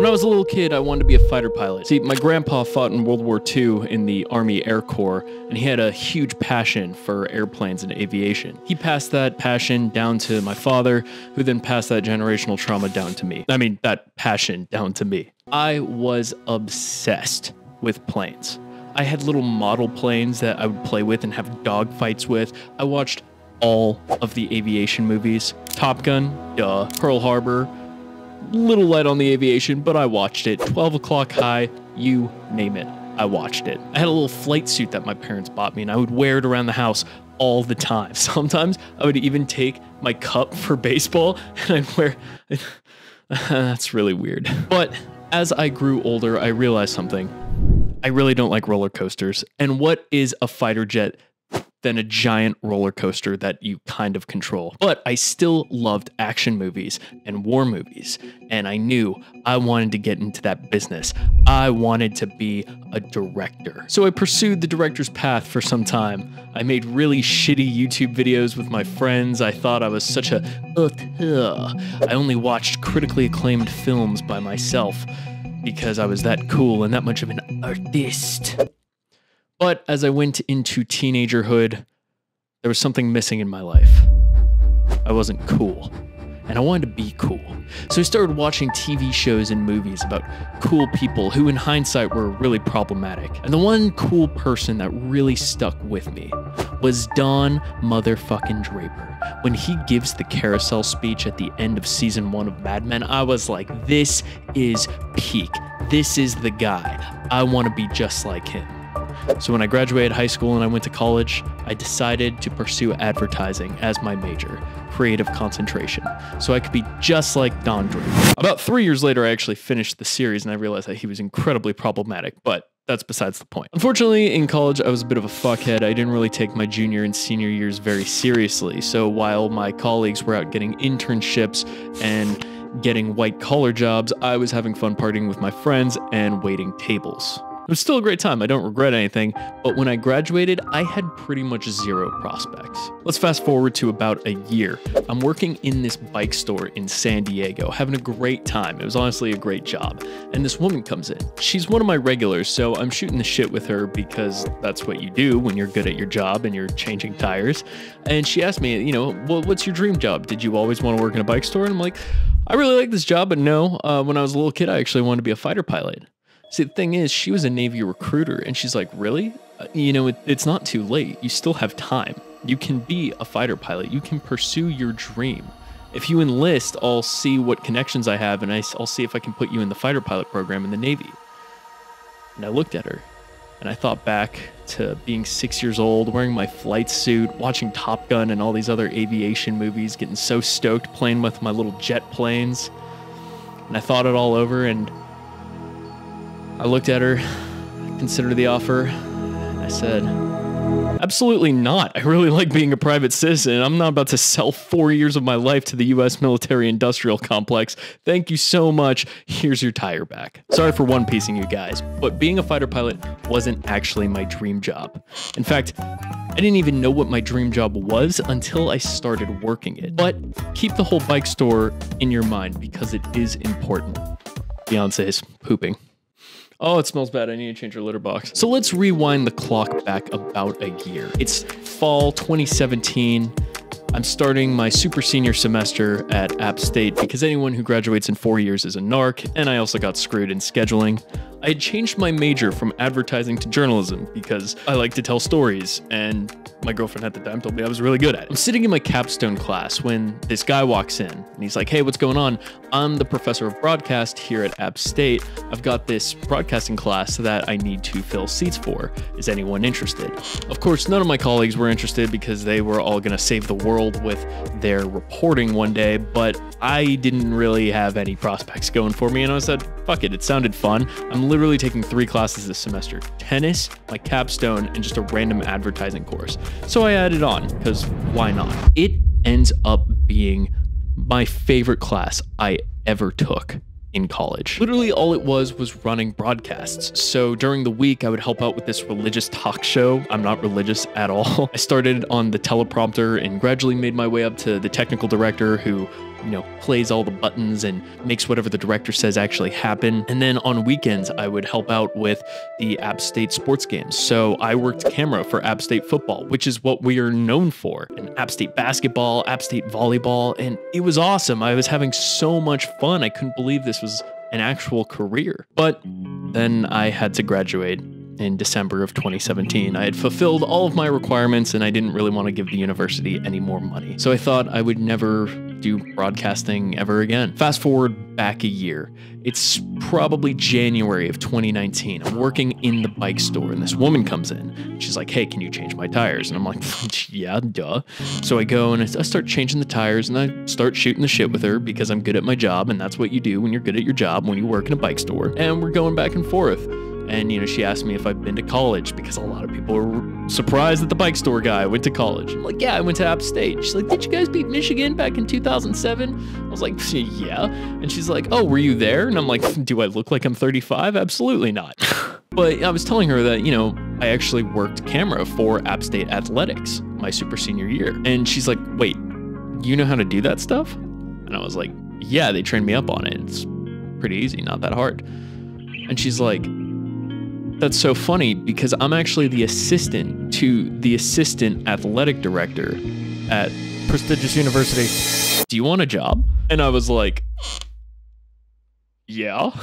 When I was a little kid, I wanted to be a fighter pilot. See, my grandpa fought in World War II in the Army Air Corps, and he had a huge passion for airplanes and aviation. He passed that passion down to my father, who then passed that generational trauma down to me. I mean, that passion down to me. I was obsessed with planes. I had little model planes that I would play with and have dog fights with. I watched all of the aviation movies. Top Gun, duh. Pearl Harbor, little light on the aviation, but I watched it. 12 O'Clock High, you name it, I watched it. I had a little flight suit that my parents bought me, and I would wear it around the house all the time. Sometimes I would even take my cup for baseball, and I'd wear... That's really weird. But as I grew older, I realized something. I really don't like roller coasters. And what is a fighter jet than a giant roller coaster that you kind of control? But I still loved action movies and war movies, and I knew I wanted to get into that business. I wanted to be a director. So I pursued the director's path for some time. I made really shitty YouTube videos with my friends. I thought I was such a I only watched critically acclaimed films by myself because I was that cool and that much of an artist. But as I went into teenagerhood, there was something missing in my life. I wasn't cool, and I wanted to be cool. So I started watching TV shows and movies about cool people who in hindsight were really problematic. And the one cool person that really stuck with me was Don motherfucking Draper. When he gives the carousel speech at the end of season 1 of Mad Men, I was like, this is peak. This is the guy. I want to be just like him. So when I graduated high school and I went to college, I decided to pursue advertising as my major, creative concentration, so I could be just like Don Draper. About 3 years later, I actually finished the series and I realized that he was incredibly problematic, but that's besides the point. Unfortunately, in college, I was a bit of a fuckhead. I didn't really take my junior and senior years very seriously, so while my colleagues were out getting internships and getting white-collar jobs, I was having fun partying with my friends and waiting tables. It was still a great time, I don't regret anything, but when I graduated, I had pretty much zero prospects. Let's fast forward to about a year. I'm working in this bike store in San Diego, having a great time. It was honestly a great job. And this woman comes in. She's one of my regulars, so I'm shooting the shit with her because that's what you do when you're good at your job and you're changing tires. And she asked me, you know, well, what's your dream job? Did you always want to work in a bike store? And I'm like, I really like this job, but no, when I was a little kid, I actually wanted to be a fighter pilot. See, the thing is, she was a Navy recruiter, and she's like, really? You know, it's not too late. You still have time. You can be a fighter pilot. You can pursue your dream. If you enlist, I'll see what connections I have, and I'll see if I can put you in the fighter pilot program in the Navy. And I looked at her, and I thought back to being 6 years old, wearing my flight suit, watching Top Gun and all these other aviation movies, getting so stoked playing with my little jet planes. And I thought it all over, and I looked at her, considered the offer, and I said, absolutely not. I really like being a private citizen. I'm not about to sell 4 years of my life to the U.S. military-industrial complex. Thank you so much. Here's your tire back. Sorry for one-piecing you guys, but being a fighter pilot wasn't actually my dream job. In fact, I didn't even know what my dream job was until I started working it. But keep the whole bike store in your mind because it is important. Beyonce's pooping. Oh, it smells bad. I need to change your litter box. So let's rewind the clock back about a year. It's fall 2017. I'm starting my super senior semester at App State because anyone who graduates in 4 years is a narc, and I also got screwed in scheduling. I had changed my major from advertising to journalism because I like to tell stories, and my girlfriend at the time told me I was really good at it. I'm sitting in my capstone class when this guy walks in, and he's like, hey, what's going on? I'm the professor of broadcast here at App State. I've got this broadcasting class that I need to fill seats for. Is anyone interested? Of course, none of my colleagues were interested because they were all gonna save the world with their reporting one day, but I didn't really have any prospects going for me, and I said, fuck it, it sounded fun. I'm literally taking 3 classes this semester: tennis, my capstone, and just a random advertising course. So I added on, because why not? It ends up being my favorite class I ever took in college. Literally all it was running broadcasts. So during the week, I would help out with this religious talk show. I'm not religious at all. I started on the teleprompter and gradually made my way up to the technical director, who plays all the buttons and makes whatever the director says actually happen. And then on weekends, I would help out with the App State sports games. So I worked camera for App State football, which is what we are known for, and App State basketball, App State volleyball, and it was awesome. I was having so much fun. I couldn't believe this was an actual career. But then I had to graduate in December of 2017. I had fulfilled all of my requirements and I didn't really want to give the university any more money. So I thought I would never do broadcasting ever again. Fast forward back a year. It's probably January of 2019. I'm working in the bike store and this woman comes in. She's like, hey, can you change my tires? And I'm like, yeah, duh. So I go and I start changing the tires and I start shooting the shit with her because I'm good at my job, and that's what you do when you're good at your job when you work in a bike store. And we're going back and forth. And, she asked me if I've been to college because a lot of people were surprised that the bike store guy went to college. I'm like, yeah, I went to App State. She's like, did you guys beat Michigan back in 2007? I was like, yeah. And she's like, oh, were you there? And I'm like, do I look like I'm 35? Absolutely not. But I was telling her that, I actually worked camera for App State athletics my super senior year. And she's like, wait, you know how to do that stuff? And I was like, yeah, they trained me up on it. It's pretty easy, not that hard. And she's like, that's so funny because I'm actually the assistant to the assistant athletic director at prestigious university. Do you want a job? And I was like, yeah.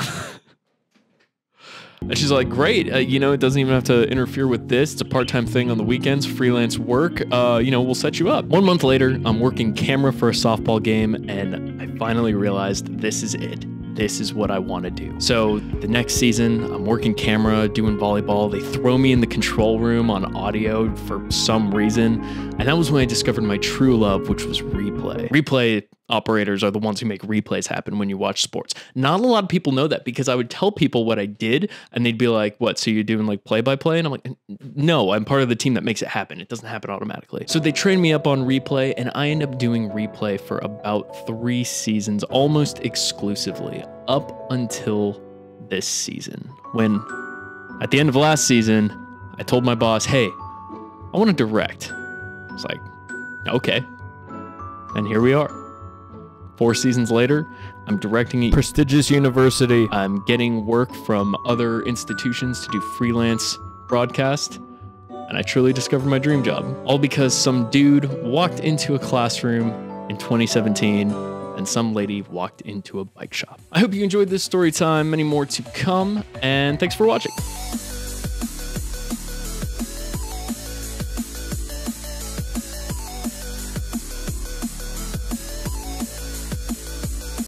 And she's like, great. It doesn't even have to interfere with this. It's a part-time thing on the weekends, freelance work. We'll set you up. 1 month later, I'm working camera for a softball game and I finally realized this is it. This is what I want to do. So the next season, I'm working camera, doing volleyball. They throw me in the control room on audio for some reason. And that was when I discovered my true love, which was replay. Replay operators are the ones who make replays happen when you watch sports. Not a lot of people know that because I would tell people what I did and they'd be like, what, so you're doing like play-by-play? And I'm like, no, I'm part of the team that makes it happen. It doesn't happen automatically. So they trained me up on replay and I end up doing replay for about 3 seasons, almost exclusively, up until this season. When at the end of last season, I told my boss, hey, I want to direct. I was like, okay. And here we are. 4 seasons later, I'm directing a prestigious university. I'm getting work from other institutions to do freelance broadcast. And I truly discovered my dream job. All because some dude walked into a classroom in 2017 and some lady walked into a bike shop. I hope you enjoyed this story time. Many more to come. And thanks for watching.